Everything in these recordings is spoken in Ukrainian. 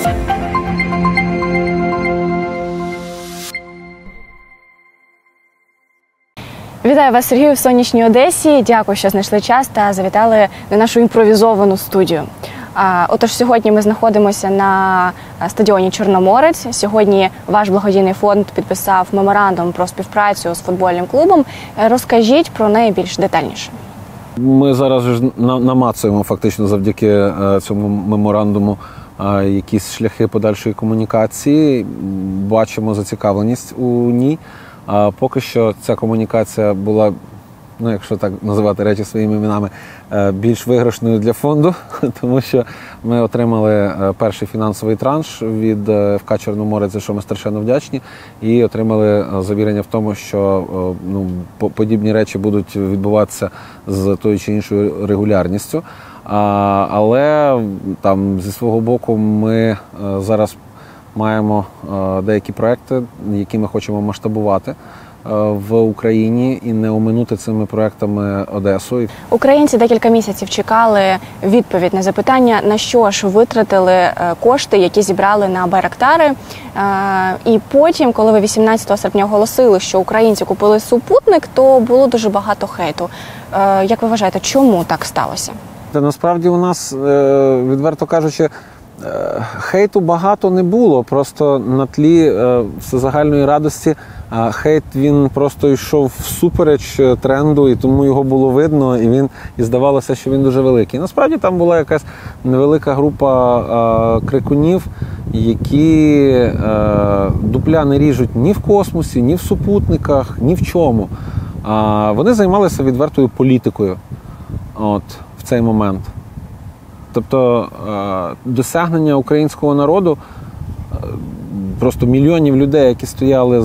Вітаю вас, Сергію, в сонячній Одесі. Дякую, що знайшли час та завітали на нашу імпровізовану студію. Отож, сьогодні ми знаходимося на стадіоні «Чорноморець». Сьогодні ваш благодійний фонд підписав меморандум про співпрацю з футбольним клубом. Розкажіть про неї більш детальніше. Ми зараз ж намацуємо фактично завдяки цьому меморандуму якісь шляхи подальшої комунікації, бачимо зацікавленість у ній. Поки що ця комунікація була, якщо так називати речі своїми іменами, більш виграшною для фонду, тому що ми отримали перший фінансовий транш від ФК «Чорноморець», за що ми страшенно вдячні, і отримали завірення в тому, що подібні речі будуть відбуватися з тою чи іншою регулярністю. Але там зі свого боку ми зараз маємо деякі проекти, які ми хочемо масштабувати в Україні і не оминути цими проектами Одесу. Українці декілька місяців чекали відповідь на запитання, на що ж витратили кошти, які зібрали на Байрактари. І потім, коли ви 18 серпня оголосили, що українці купили супутник, то було дуже багато хейту. Як ви вважаєте, чому так сталося? Та насправді у нас, відверто кажучи, хейту багато не було, просто на тлі всезагальної радості хейт, він просто йшов всупереч тренду, і тому його було видно, і здавалося, що він дуже великий. Насправді там була якась невелика група крикунів, які дупля не ріжуть ні в космосі, ні в супутниках, ні в чому. Вони займалися відвертою політикою в цей момент. Тобто досягнення українського народу, просто мільйонів людей, які стояли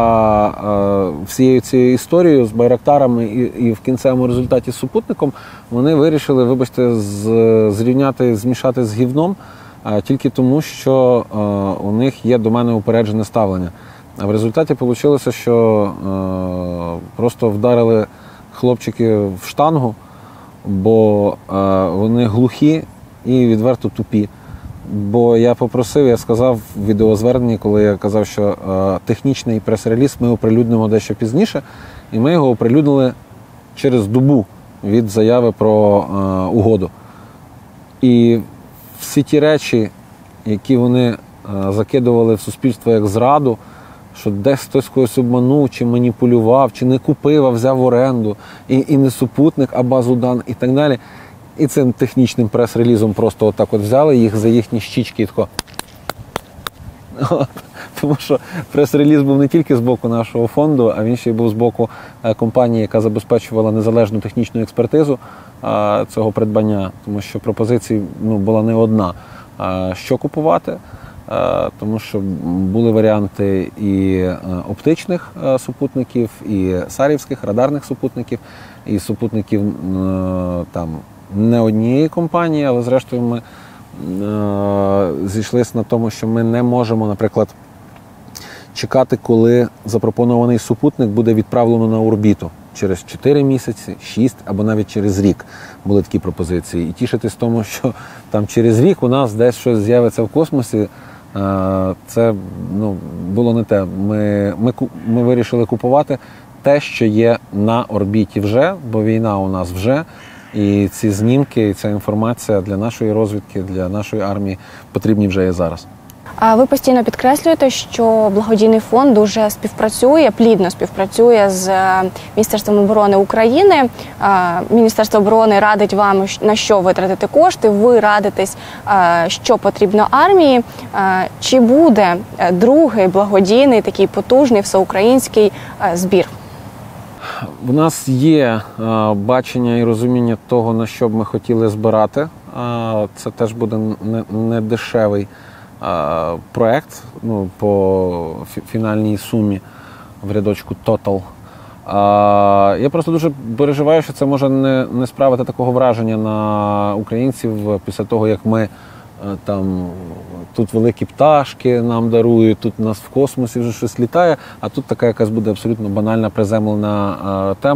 за всією цією історією з Байрактарами і в кінцевому результаті з супутником, вони вирішили, вибачте, зрівняти, змішати з гівном тільки тому, що у них є до мене упереджене ставлення. А в результаті вийшло, що просто вдарили хлопчики в штангу, бо вони глухі і відверто тупі. Бо я попросив, я сказав в відеозверненні, коли я казав, що технічний прес-реліз ми оприлюднимо дещо пізніше, і ми його оприлюднили через добу від заяви про угоду. І всі ті речі, які вони закидували в суспільство як зраду, що десь хтось когось обманув, чи маніпулював, чи не купив, а взяв в оренду, і не супутник, а базу даних і так далі. І цим технічним прес-релізом просто отак от взяли їх за їхні щічки і тако. Тому що прес-реліз був не тільки з боку нашого фонду, а він ще й був з боку компанії, яка забезпечувала незалежну технічну експертизу цього придбання. Тому що пропозицій була не одна. Що купувати? Тому що були варіанти і оптичних супутників, і сарівських, радарних супутників, і супутників там не однієї компанії, але зрештою ми зійшлися на тому, що ми не можемо, наприклад, чекати, коли запропонований супутник буде відправлено на орбіту. Через 4 місяці, 6 або навіть через рік були такі пропозиції. І тішитись тому, що там через рік у нас десь щось з'явиться в космосі, це було не те. Ми вирішили купувати те, що є на орбіті вже, бо війна у нас вже. І ці знімки, і ця інформація для нашої розвідки, для нашої армії потрібні вже і зараз. Ви постійно підкреслюєте, що благодійний фонд дуже співпрацює, плідно співпрацює з Міністерством оборони України. Міністерство оборони радить вам, на що витратити кошти, ви радитесь, що потрібно армії. Чи буде другий благодійний, такий потужний всеукраїнський збір? У нас є бачення і розуміння того, на що б ми хотіли збирати. Це теж буде не дешевий проект по фінальній сумі в рядочку «Total». Я просто дуже переживаю, що це може не справити такого враження на українців після того, як ми там тут великі пташки нам дарують, тут у нас в космосі вже щось літає, а тут така якась буде абсолютно банальна, приземлена тема.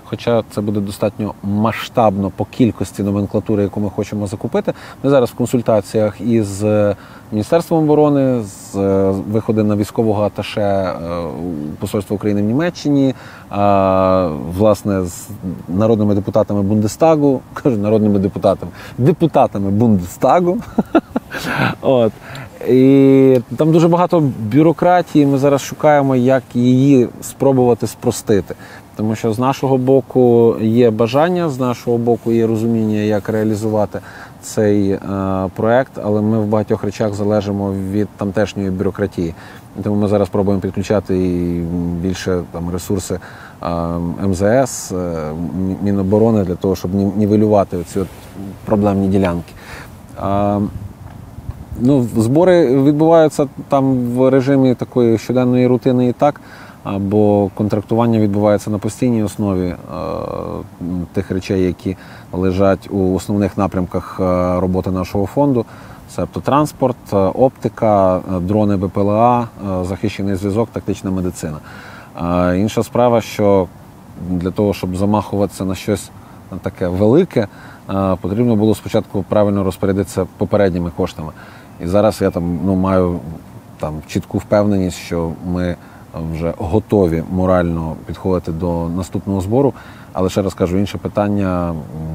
хоча це буде достатньо масштабно по кількості номенклатури, яку ми хочемо закупити. Ми зараз в консультаціях із Міністерством оборони, з виходи на військового аташе Посольства України в Німеччині, власне, з народними депутатами Бундестагу, кажу народними депутатами Бундестагу. От. І там дуже багато бюрократії, ми зараз шукаємо, як її спробувати спростити. Тому що з нашого боку є бажання, з нашого боку є розуміння, як реалізувати цей проект, але ми в багатьох речах залежимо від тамтешньої бюрократії. Тому ми зараз пробуємо підключати і більше там ресурси МЗС, Міноборони для того, щоб нівелювати ці проблемні ділянки. Збори відбуваються там в режимі такої щоденної рутини і так, бо контрактування відбувається на постійній основі тих речей, які лежать у основних напрямках роботи нашого фонду. Це автотранспорт, оптика, дрони БПЛА, захищений зв'язок, тактична медицина. Інша справа, що для того, щоб замахуватися на щось таке велике, потрібно було спочатку правильно розпорядитися попередніми коштами. І зараз я маю чітку впевненість, що ми вже готові морально підходити до наступного збору. Але ще раз кажу, інше питання,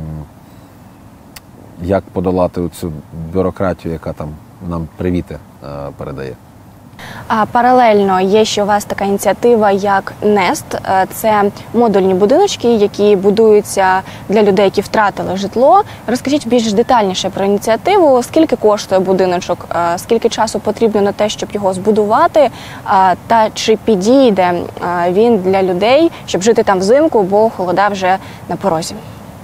як подолати цю бюрократію, яка там нам привіти передає. Паралельно є ще у вас така ініціатива, як Nest. Це модульні будиночки, які будуються для людей, які втратили житло. Розкажіть більш детальніше про ініціативу. Скільки коштує будиночок, скільки часу потрібно на те, щоб його збудувати, та чи підійде він для людей, щоб жити там взимку, бо холода вже на порозі?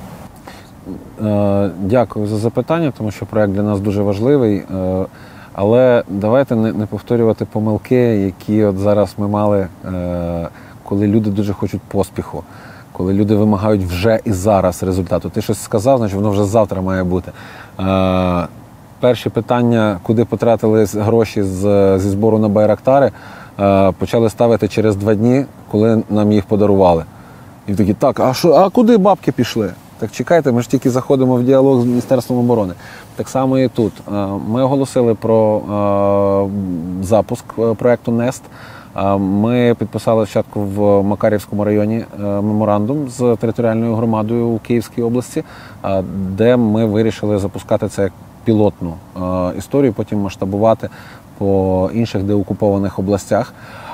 Дякую за запитання, тому що проект для нас дуже важливий. Але давайте не повторювати помилки, які от зараз ми мали, коли люди дуже хочуть поспіху, коли люди вимагають вже і зараз результату. Ти щось сказав, значить воно вже завтра має бути. Перші питання, куди потратили гроші зі збору на байрактари, почали ставити через 2 дні, коли нам їх подарували. І такі, так, а куди бабки пішли? Так чекайте, ми ж тільки заходимо в діалог з Міністерством оборони. Так само і тут. Ми оголосили про запуск проєкту Nest. Ми підписали спочатку в Макарівському районі меморандум з територіальною громадою у Київській області, де ми вирішили запускати це як пілотну історію, потім масштабувати по інших деокупованих областях.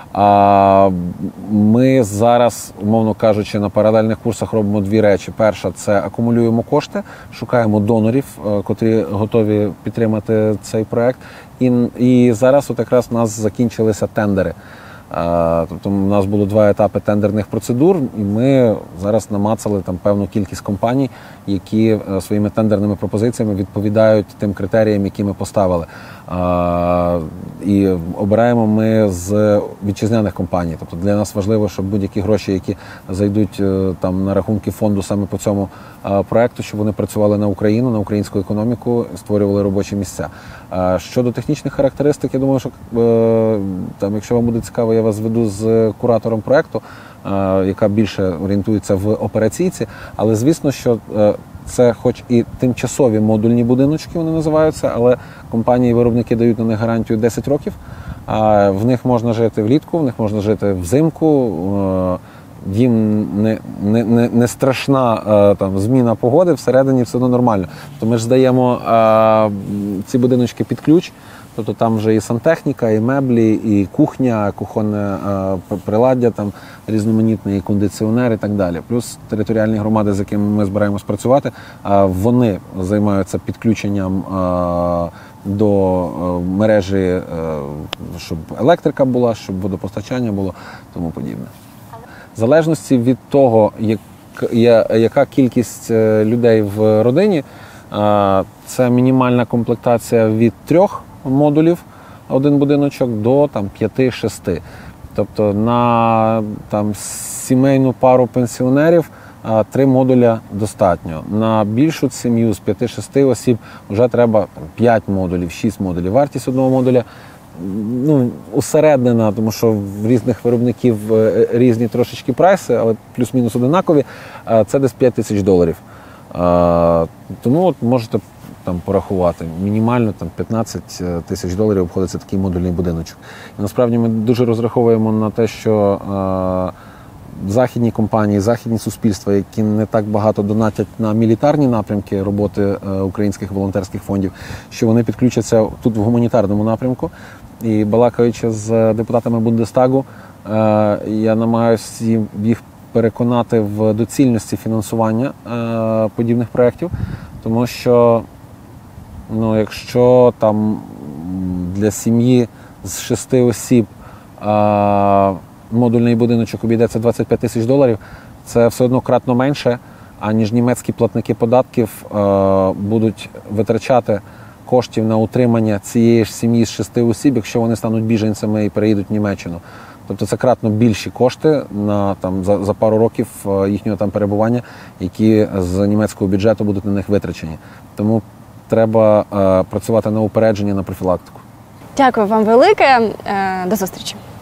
Ми зараз, умовно кажучи, на паралельних курсах робимо 2 речі. Перша – це акумулюємо кошти, шукаємо донорів, котрі готові підтримати цей проект. І зараз от якраз у нас закінчилися тендери. Тобто у нас було 2 етапи тендерних процедур, і ми зараз намацали там певну кількість компаній, які своїми тендерними пропозиціями відповідають тим критеріям, які ми поставили. І обираємо ми з вітчизняних компаній. Тобто для нас важливо, щоб будь-які гроші, які зайдуть там на рахунки фонду саме по цьому проекту, щоб вони працювали на Україну, на українську економіку, створювали робочі місця. Щодо технічних характеристик, я думаю, що там, якщо вам буде цікаво, я вас зведу з куратором проекту, яка більше орієнтується в операційці, але звісно, що це хоч і тимчасові модульні будиночки, вони називаються, але компанії-виробники дають на них гарантію 10 років. В них можна жити влітку, в них можна жити взимку, їм не страшна там зміна погоди, всередині все одно нормально. То ми ж здаємо ці будиночки під ключ, тобто там вже і сантехніка, і меблі, і кухня, кухонне приладдя, там різноманітні, і кондиціонер і так далі. Плюс територіальні громади, з якими ми збираємось працювати, вони займаються підключенням до мережі, щоб електрика була, щоб водопостачання було, тому подібне. В залежності від того, яка кількість людей в родині, це мінімальна комплектація від 3 модулів, 1 будиночок, до 5-6. Тобто на сімейну пару пенсіонерів 3 модуля достатньо. На більшу сім'ю з 5-6 осіб вже треба 5 модулів, 6 модулів. Вартість одного модуля ну, усереднена, тому що в різних виробників різні трошечки прайси, але плюс-мінус одинакові, це десь $5000. Тому от можете там порахувати. Мінімально там $15 000 обходиться такий модульний будиночок. І насправді ми дуже розраховуємо на те, що західні компанії, західні суспільства, які не так багато донатять на мілітарні напрямки роботи українських волонтерських фондів, що вони підключаться тут в гуманітарному напрямку. І балакаючи з депутатами Бундестагу, я намагаюся їх переконати в доцільності фінансування подібних проєктів, тому що ну, якщо там для сім'ї з 6 осіб модульний будиночок обійдеться $25 000, це все одно кратно менше, аніж німецькі платники податків будуть витрачати коштів на утримання цієї ж сім'ї з 6 осіб, якщо вони стануть біженцями і переїдуть в Німеччину. Тобто це кратно більші кошти на, там, за пару років їхнього там перебування, які з німецького бюджету будуть на них витрачені. Тому треба працювати на упередження, на профілактику. Дякую вам велике. До зустрічі.